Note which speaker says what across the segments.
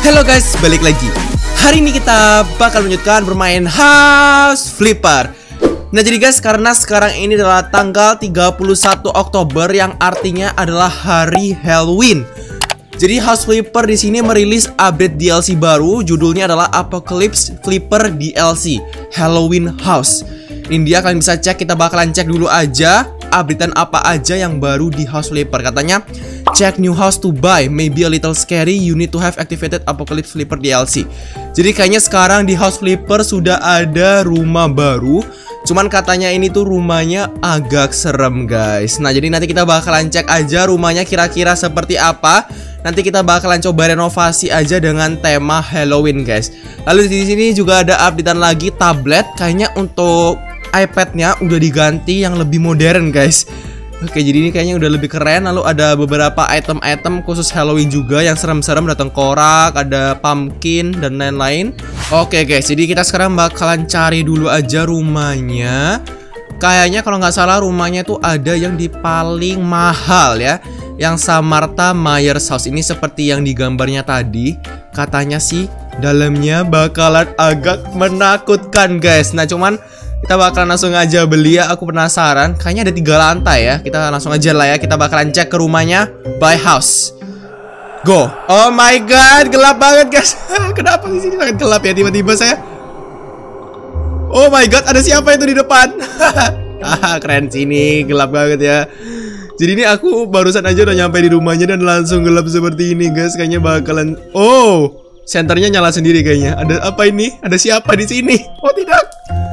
Speaker 1: Halo guys, balik lagi. Hari ini kita bakal melanjutkan bermain House Flipper. Nah jadi guys, karena sekarang ini adalah tanggal 31 Oktober yang artinya adalah hari Halloween. Jadi House Flipper di sini merilis update DLC baru, judulnya adalah Apocalypse Flipper DLC Halloween House. Ini dia, kalian bisa cek, kita bakalan cek dulu aja updatean apa aja yang baru di House Flipper. Katanya check new house to buy, maybe a little scary, you need to have activated Apocalypse Flipper DLC. Jadi kayaknya sekarang di House Flipper sudah ada rumah baru. Cuman katanya ini tuh rumahnya agak serem guys. Nah jadi nanti kita bakalan cek aja rumahnya kira-kira seperti apa. Nanti kita bakalan coba renovasi aja dengan tema Halloween guys. Lalu di sini juga ada updatean lagi tablet. Kayaknya untuk iPad-nya udah diganti yang lebih modern guys. Oke, jadi ini kayaknya udah lebih keren. Lalu ada beberapa item-item khusus Halloween juga yang serem-serem. Ada tengkorak, ada pumpkin, dan lain-lain. Oke guys, jadi kita sekarang bakalan cari dulu aja rumahnya. Kayaknya kalau nggak salah rumahnya tuh ada yang di paling mahal ya, yang Samartha Myers House. Ini seperti yang di gambarnya tadi. Katanya sih dalamnya bakalan agak menakutkan guys. Nah cuman kita bakalan langsung aja beli ya, aku penasaran. Kayaknya ada 3 lantai ya. Kita langsung aja lah ya, kita bakalan cek ke rumahnya. Buy house. Go. Oh my god, gelap banget guys. Kenapa di sini sangat gelap ya tiba-tiba saya? Oh my god, ada siapa itu di depan? Keren sini, gelap banget ya. Jadi ini aku barusan aja udah nyampe di rumahnya dan langsung gelap seperti ini guys. Kayaknya bakalan, oh, senternya nyala sendiri kayaknya. Ada apa ini? Ada siapa di sini? Oh tidak.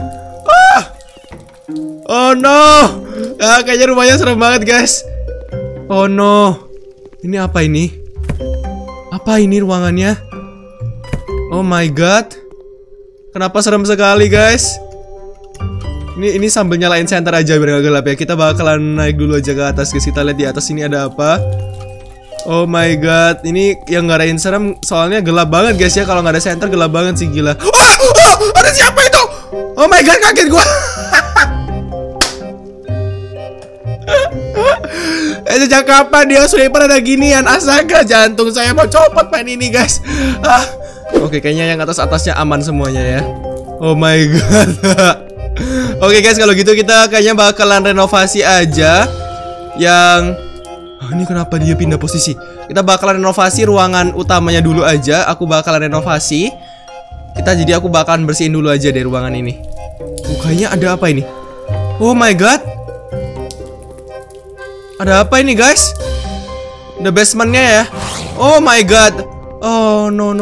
Speaker 1: Oh no, kayaknya rumahnya serem banget guys. Oh no, ini apa ini? Apa ini ruangannya? Oh my god, kenapa serem sekali guys? Ini sambil nyalain senter aja biar gak gelap ya. Kita bakalan naik dulu aja ke atas guys. Kita lihat di atas ini ada apa. Oh my god, ini yang ngarahin serem soalnya gelap banget guys ya. Kalau nggak ada senter gelap banget sih, gila. Oh, ada siapa itu? Oh my god, kaget gua. Sejak kapan dia Flipper ada ginian? Astaga, jantung saya mau copot main ini guys. Oke, kayaknya yang atas-atasnya aman semuanya ya. Oh my god. Oke guys, kalau gitu kita kayaknya bakalan renovasi aja. Yang ini kenapa dia pindah posisi? Kita bakalan renovasi ruangan utamanya dulu aja. Aku bakalan renovasi. Jadi aku bakalan bersihin dulu aja deh ruangan ini. Kayaknya ada apa ini? Oh my god, ada apa ini guys? The basementnya ya. Oh my god. Oh no.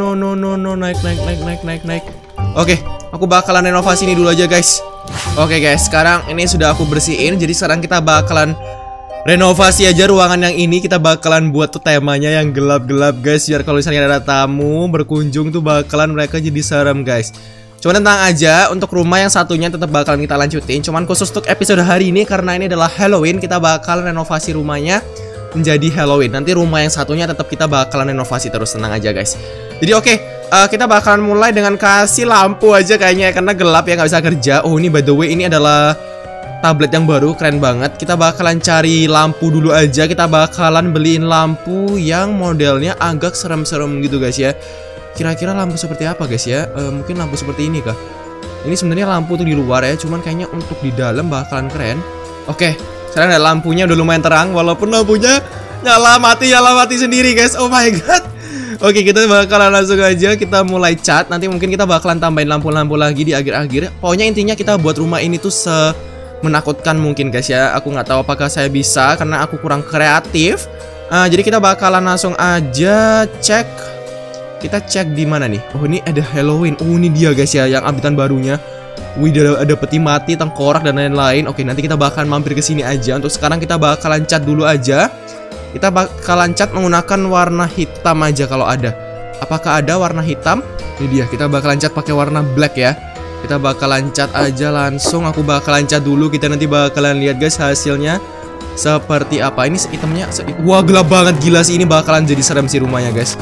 Speaker 1: Naik. Oke, aku bakalan renovasi ini dulu aja guys. Oke guys, sekarang ini sudah aku bersihin. Jadi sekarang kita bakalan renovasi aja ruangan yang ini. Kita bakalan buat tuh temanya yang gelap-gelap guys, biar kalau misalnya ada tamu berkunjung tuh bakalan mereka jadi serem guys. Cuman tenang aja, untuk rumah yang satunya tetap bakalan kita lanjutin. Cuman khusus untuk episode hari ini, karena ini adalah Halloween, kita bakal renovasi rumahnya menjadi Halloween. Nanti rumah yang satunya tetap kita bakalan renovasi terus, tenang aja guys. Jadi oke, kita bakalan mulai dengan kasih lampu aja kayaknya, karena gelap ya, nggak bisa kerja. Oh ini by the way, ini adalah tablet yang baru, keren banget. Kita bakalan cari lampu dulu aja. Kita bakalan beliin lampu yang modelnya agak serem-serem gitu guys ya. Kira-kira lampu seperti apa guys ya? Mungkin lampu seperti ini kah? Ini sebenarnya lampu tuh di luar ya, cuman kayaknya untuk di dalam bakalan keren. Oke, sekarang ada lampunya udah lumayan terang, walaupun lampunya nyala mati sendiri guys. Oh my god. Oke, kita bakalan langsung aja kita mulai cat. Nanti mungkin kita bakalan tambahin lampu-lampu lagi di akhir-akhir. Pokoknya intinya kita buat rumah ini tuh menakutkan mungkin guys ya. Aku nggak tahu apakah saya bisa karena aku kurang kreatif. Jadi kita bakalan langsung aja cek. Kita cek di mana nih? Oh ini ada Halloween. Oh ini dia guys ya, yang updatean barunya. Wih, ada peti mati, tengkorak dan lain-lain. Oke, nanti kita bakalan mampir ke sini aja. Untuk sekarang kita bakalan cat dulu aja. Kita bakalan cat menggunakan warna hitam aja kalau ada. Apakah ada warna hitam? Ini dia, kita bakalan cat pakai warna black ya. Kita bakalan cat aja langsung. Aku bakalan cat dulu. Kita nanti bakalan lihat guys hasilnya seperti apa. Ini hitamnya. Wah gelap banget, gila sih. Ini bakalan jadi serem sih rumahnya guys.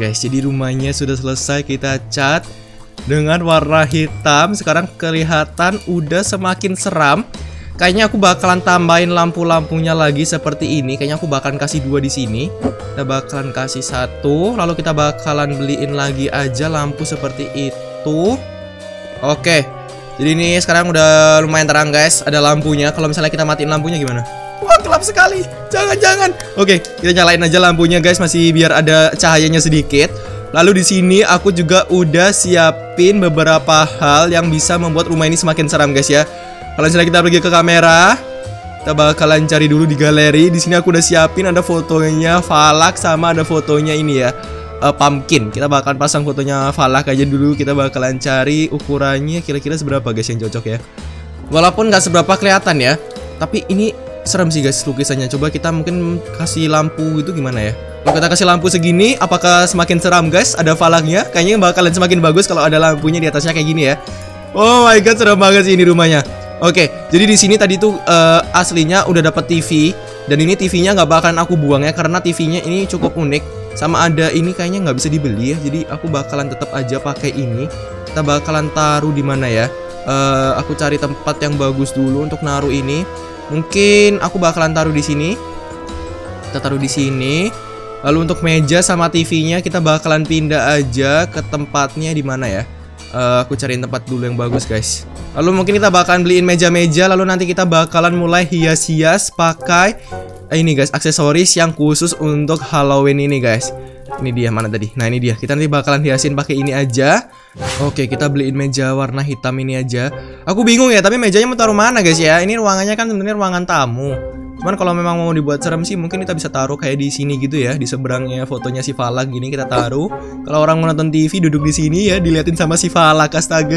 Speaker 1: guys, jadi rumahnya sudah selesai kita cat dengan warna hitam. Sekarang kelihatan udah semakin seram. Kayaknya aku bakalan tambahin lampu-lampunya lagi seperti ini. Kayaknya aku bakalan kasih 2 di sini. Kita bakalan kasih 1, lalu kita bakalan beliin lagi aja lampu seperti itu. Oke. Jadi ini sekarang udah lumayan terang guys, ada lampunya. Kalau misalnya kita matiin lampunya gimana? Wah, gelap sekali. Jangan. Oke, kita nyalain aja lampunya guys, masih biar ada cahayanya sedikit. Lalu di sini aku juga udah siapin beberapa hal yang bisa membuat rumah ini semakin seram guys ya. Kalau misalnya kita pergi ke kamera, kita bakalan cari dulu di galeri. Di sini aku udah siapin ada fotonya Falak sama ada fotonya ini ya, pumpkin. Kita bakalan pasang fotonya Falak aja dulu. Kita bakalan cari ukurannya kira-kira seberapa guys yang cocok ya. Walaupun nggak seberapa kelihatan ya, tapi ini serem sih guys lukisannya. Coba kita mungkin kasih lampu gitu gimana ya. Kalau kita kasih lampu segini, apakah semakin seram guys? Ada Falaknya, kayaknya bakalan semakin bagus kalau ada lampunya di atasnya kayak gini ya. Oh my god, serem banget sih ini rumahnya. Oke, jadi di sini tadi tuh aslinya udah dapet TV, dan ini TV-nya nggak bakalan aku buang ya karena TV-nya ini cukup unik. Sama ada ini kayaknya nggak bisa dibeli ya, jadi aku bakalan tetap aja pakai ini. Kita bakalan taruh di mana ya? Aku cari tempat yang bagus dulu untuk naruh ini. Mungkin aku bakalan taruh di sini. Kita taruh di sini. Lalu untuk meja sama TV-nya kita bakalan pindah aja ke tempatnya di mana ya? Aku cariin tempat dulu yang bagus guys. Lalu mungkin kita bakalan beliin meja-meja. Lalu nanti kita bakalan mulai hias-hias pakai ini guys, aksesoris yang khusus untuk Halloween ini guys. Ini dia, mana tadi? Nah ini dia, kita nanti bakalan hiasin pakai ini aja. Oke, kita beliin meja warna hitam ini aja. Aku bingung ya, tapi mejanya mau taruh mana guys ya? Ini ruangannya kan sebenarnya ruangan tamu. Cuman kalau memang mau dibuat serem sih mungkin kita bisa taruh kayak di sini gitu ya, di seberangnya fotonya si Falak gini kita taruh. Kalau orang mau nonton TV duduk di sini ya, diliatin sama si Falak, astaga.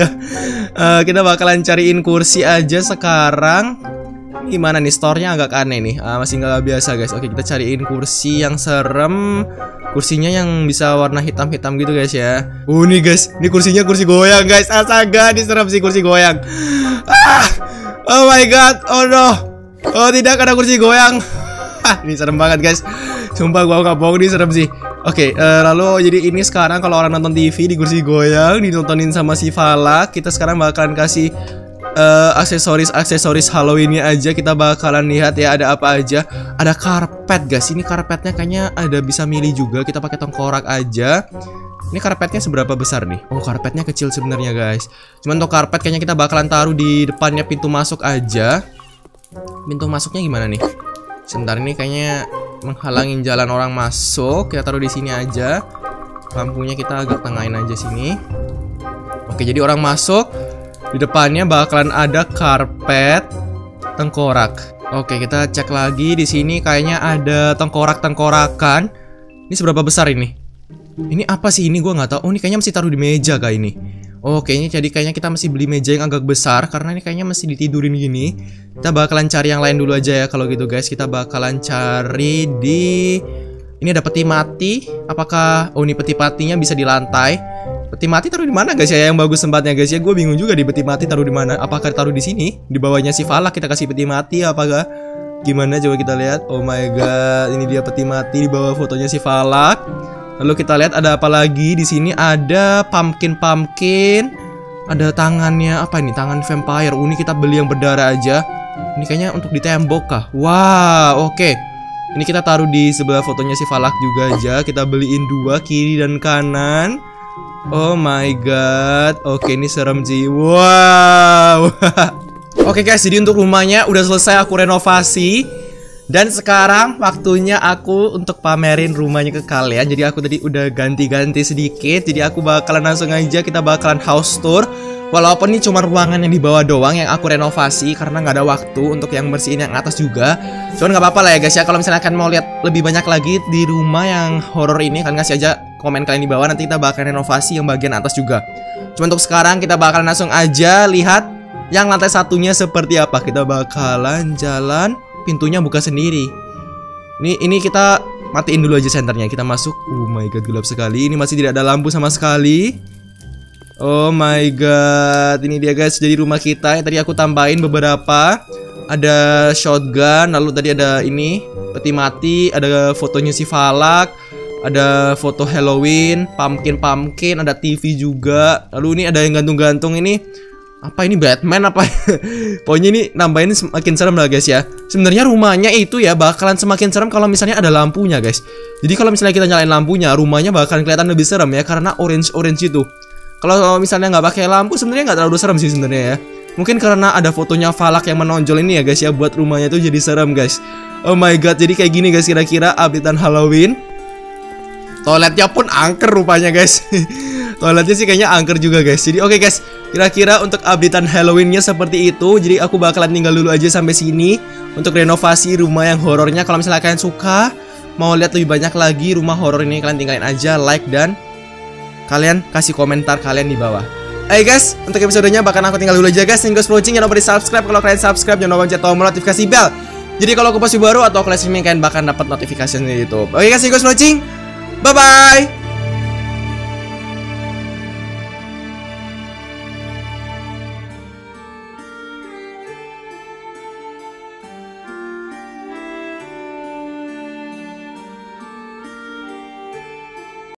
Speaker 1: Kita bakalan cariin kursi aja sekarang. Gimana nih, store-nya agak aneh nih, masih nggak biasa guys. Oke, kita cariin kursi yang serem. Kursinya yang bisa warna hitam-hitam gitu guys ya. Nih guys, ini kursinya kursi goyang guys. Astaga, ini serem sih kursi goyang. Oh my god, oh no. Oh tidak, ada kursi goyang. Ini serem banget guys. Sumpah gua nggak bohong, ini serem sih. Oke, lalu jadi ini sekarang kalau orang nonton TV di kursi goyang ditontonin sama si Falak, kita sekarang bakalan kasih aksesoris Halloweennya aja. Kita bakalan lihat ya ada apa aja. Ada karpet guys. Ini karpetnya kayaknya ada bisa milih juga. Kita pakai tengkorak aja. Ini karpetnya seberapa besar nih? Oh, karpetnya kecil sebenarnya guys. Cuman untuk karpet kayaknya kita bakalan taruh di depannya pintu masuk aja. Pintu masuknya gimana nih? Sebentar, ini kayaknya menghalangin jalan orang masuk. Kita taruh di sini aja. Lampunya kita agak tengahin aja sini. Oke, jadi orang masuk. Di depannya bakalan ada karpet tengkorak. Oke, kita cek lagi di sini kayaknya ada tengkorak-tengkorakan. Ini seberapa besar ini? Ini apa sih ini? Gua nggak tahu. Oh, ini kayaknya mesti taruh di meja kayak ini. Oh, kayaknya kita mesti beli meja yang agak besar karena ini kayaknya mesti ditidurin gini. Kita bakalan cari yang lain dulu aja ya kalau gitu guys. Kita bakalan cari di ini ada peti mati. Apakah ini peti matinya bisa di lantai? Peti mati taruh di mana guys ya yang bagus tempatnya guys ya? Gue bingung juga di peti mati taruh di mana. Apakah taruh di sini? Di bawahnya si Falak kita kasih peti mati apakah? Gimana coba kita lihat. Oh my god, ini dia peti mati di bawah fotonya si Falak. Lalu kita lihat ada apa lagi di sini? Ada pumpkin. Ada tangannya apa ini? Tangan vampire. Ini kita beli yang berdarah aja. Ini kayaknya untuk di tembok kah? Wow, oke. Ini kita taruh di sebelah fotonya si Falak juga aja. Kita beliin 2 kiri dan kanan. Oh my god. Oke, ini serem sih. Wow. Oke guys, jadi untuk rumahnya udah selesai aku renovasi. Dan sekarang waktunya aku untuk pamerin rumahnya ke kalian. Jadi aku tadi udah ganti-ganti sedikit. Jadi aku bakalan langsung aja, kita bakalan house tour. Walaupun ini cuma ruangan yang di bawah doang yang aku renovasi karena nggak ada waktu untuk yang bersihin yang atas juga. Cuman nggak apa-apa lah ya guys ya. Kalau misalnya kalian mau lihat lebih banyak lagi di rumah yang horror ini, kalian kasih aja komen kalian di bawah. Nanti kita bakal renovasi yang bagian atas juga. Cuman untuk sekarang kita bakalan langsung aja lihat yang lantai satunya seperti apa. Kita bakalan jalan, pintunya buka sendiri. Ini kita matiin dulu aja senternya. Kita masuk. Oh my god, gelap sekali. Ini masih tidak ada lampu sama sekali. Oh my god, ini dia guys. Jadi rumah kita yang tadi aku tambahin beberapa. Ada shotgun, lalu tadi ada ini peti mati, ada fotonya si Falak, Ada foto Halloween, pumpkin, ada TV juga. Lalu ini ada yang gantung-gantung ini. Apa ini, Batman apa? Pokoknya ini nambahin semakin serem lah guys ya. Sebenarnya rumahnya itu ya bakalan semakin serem kalau misalnya ada lampunya guys. Jadi kalau misalnya kita nyalain lampunya, rumahnya bakalan kelihatan lebih serem ya, karena orange itu. Kalau misalnya nggak pakai lampu sebenarnya nggak terlalu serem sih sebenarnya ya. Mungkin karena ada fotonya Falak yang menonjol ini ya guys ya, buat rumahnya tuh jadi serem guys. Oh my god, jadi kayak gini guys kira-kira updatean Halloween. Toiletnya pun angker rupanya guys. Toiletnya sih kayaknya angker juga guys. Jadi oke guys, kira-kira untuk updatean Halloweennya seperti itu. Jadi aku bakalan tinggal dulu aja sampai sini untuk renovasi rumah yang horornya. Kalau misalnya kalian suka, mau lihat lebih banyak lagi rumah horor ini, kalian tinggalin aja like dan kalian kasih komentar kalian di bawah. Hai guys, untuk episodenya bahkan aku tinggal dulu aja guys. Thank you for watching, jangan lupa di subscribe. Kalau kalian subscribe, jangan lupa pencet tombol notifikasi bell. Jadi kalau aku post baru atau aku live streaming, kalian bakal dapat notifikasi dari YouTube. Oke guys, thank you for watching. Bye bye.